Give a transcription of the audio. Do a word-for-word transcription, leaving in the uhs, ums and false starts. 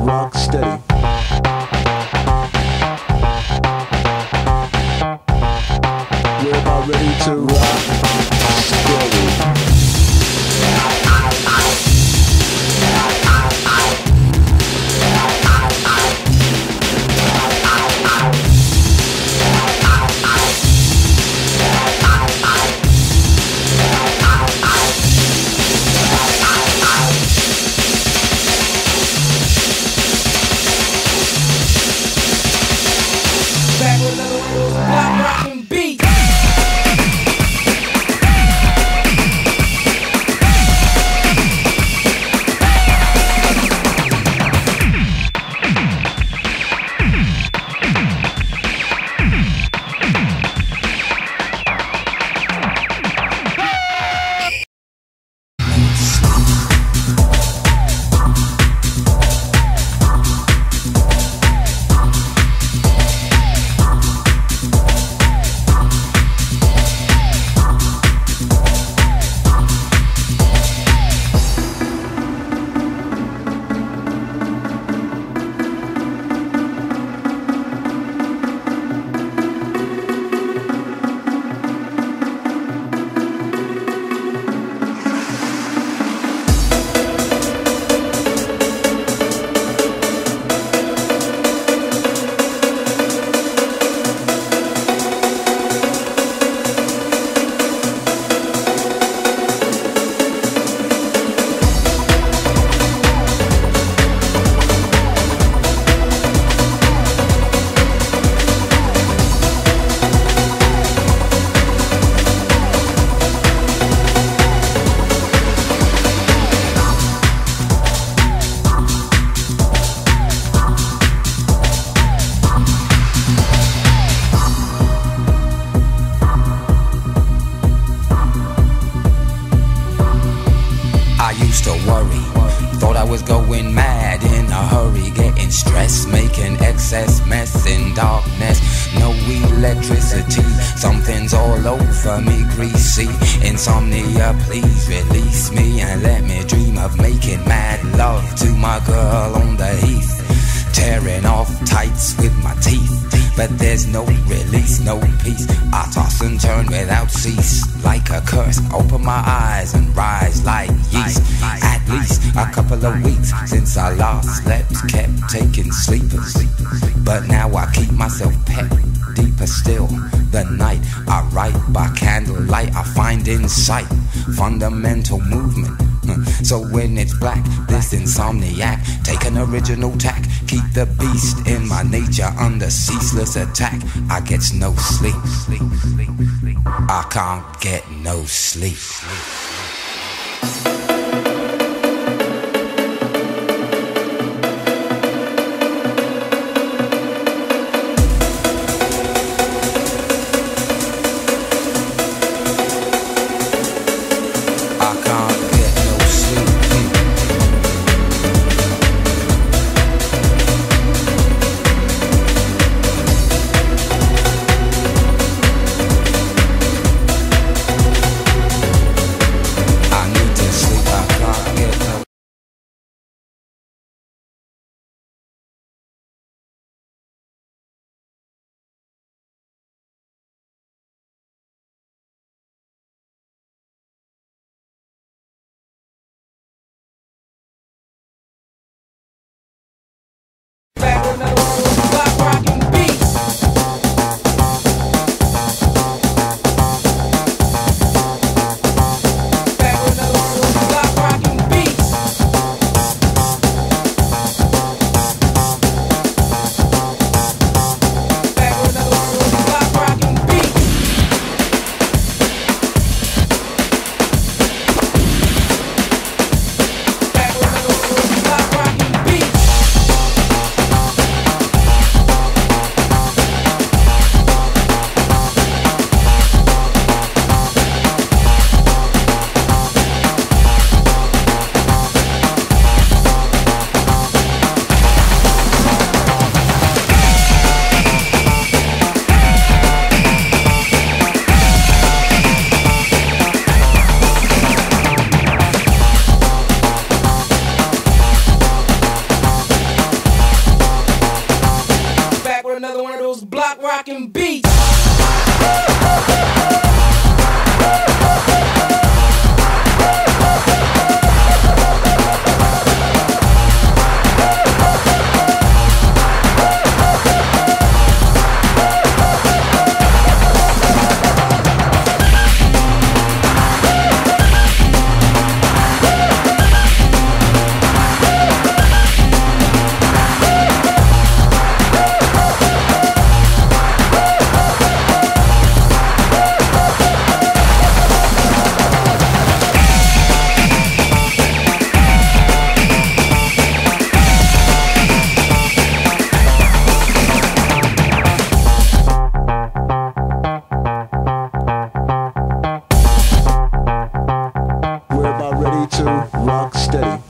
rock steady. We're about ready to rock steady. Back with another one of those block rockin' beats. I used to worry, thought I was going mad in a hurry, getting stressed, making excess mess in darkness. No electricity, something's all over me, greasy. Insomnia, please release me and let me dream of making mad love to my girl on the heath, tearing off tights with my teeth. But there's no release, no peace. I toss and turn without cease, like a curse. Open my eyes and rise like yeast. At least a couple of weeks since I last slept, kept taking sleepers. But now I keep myself pet. Deeper still, the night I write by candlelight. I find insight, fundamental movement. So when it's black, this insomniac, take an original tack, keep the beast in my nature under ceaseless attack. I get no sleep, I can't get no sleep. ready to rock steady.